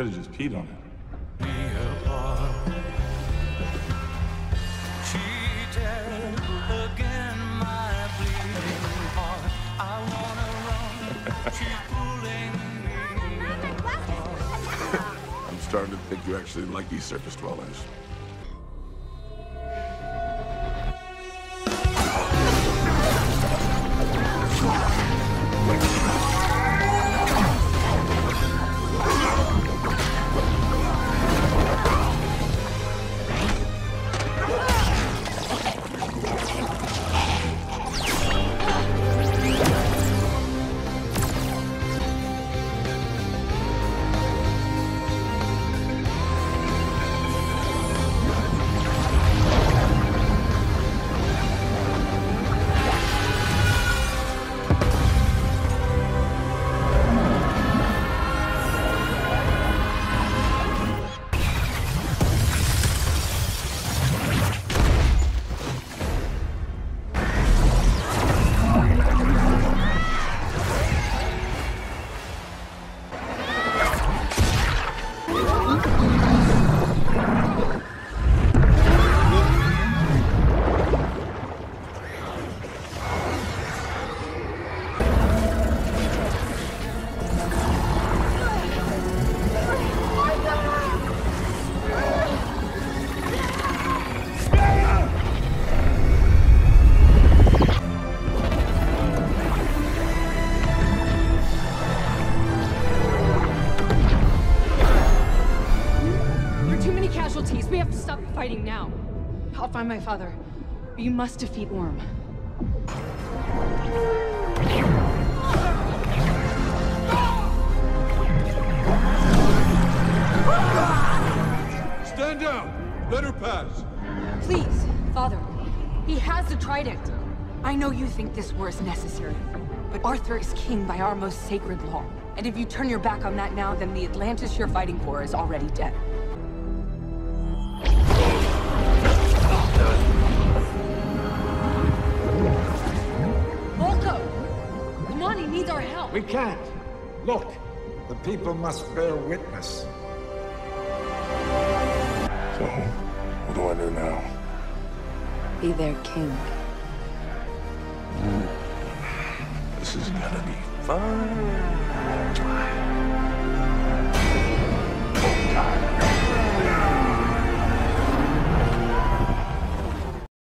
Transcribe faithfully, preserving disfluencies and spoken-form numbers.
have just peed on it. I'm starting to think you actually like these surface dwellers. We have to stop fighting now. I'll find my father. But you must defeat Orm. Stand down! Let her pass! Please, Father. He has the trident. I know you think this war is necessary, but Arthur is king by our most sacred law. And if you turn your back on that now, then the Atlantis you're fighting for is already dead. Our help. We can't. Look, the people must bear witness. So, what do I do now? Be their king. This is gonna be fun.